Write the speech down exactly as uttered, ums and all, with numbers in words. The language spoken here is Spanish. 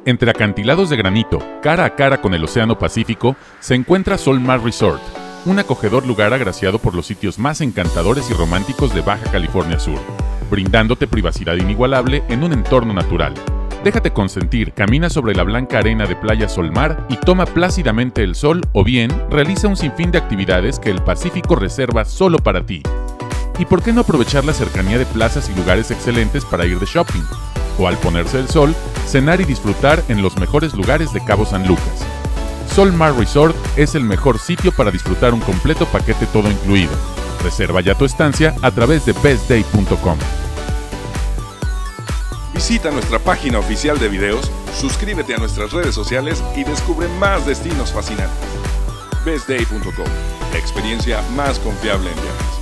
Entre acantilados de granito, cara a cara con el Océano Pacífico, se encuentra Sol Mar Resort, un acogedor lugar agraciado por los sitios más encantadores y románticos de Baja California Sur, brindándote privacidad inigualable en un entorno natural. Déjate consentir, camina sobre la blanca arena de Playa Sol Mar y toma plácidamente el sol, o bien realiza un sinfín de actividades que el Pacífico reserva solo para ti. ¿Y por qué no aprovechar la cercanía de plazas y lugares excelentes para ir de shopping? O al ponerse el sol, cenar y disfrutar en los mejores lugares de Cabo San Lucas. Sol Mar Resort es el mejor sitio para disfrutar un completo paquete todo incluido. Reserva ya tu estancia a través de best day punto com. Visita nuestra página oficial de videos, suscríbete a nuestras redes sociales y descubre más destinos fascinantes. best day punto com, la experiencia más confiable en viajes.